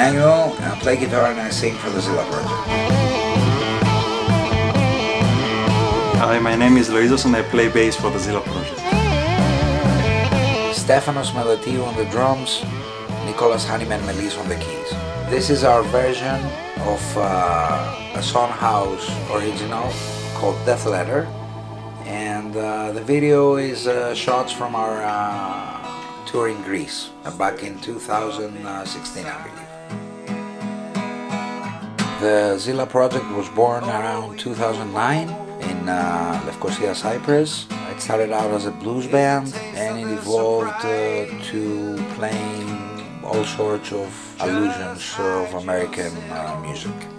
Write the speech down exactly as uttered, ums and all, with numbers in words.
Emmanuel, and I play guitar and I sing for the Zilla Project. Hi, my name is Loizos and I play bass for the Zilla Project. Stefanos, Meletiou on the drums, Nikolas, Honeyman, Melis on the keys. This is our version of uh, a Son House original called Death Letter, and uh, the video is uh, shots from our uh, tour in Greece uh, back in two thousand sixteen, I believe. The Zilla Project was born around two thousand nine in uh, Nicosia, Cyprus. It started out as a blues band and it evolved uh, to playing all sorts of allusions of American uh, music.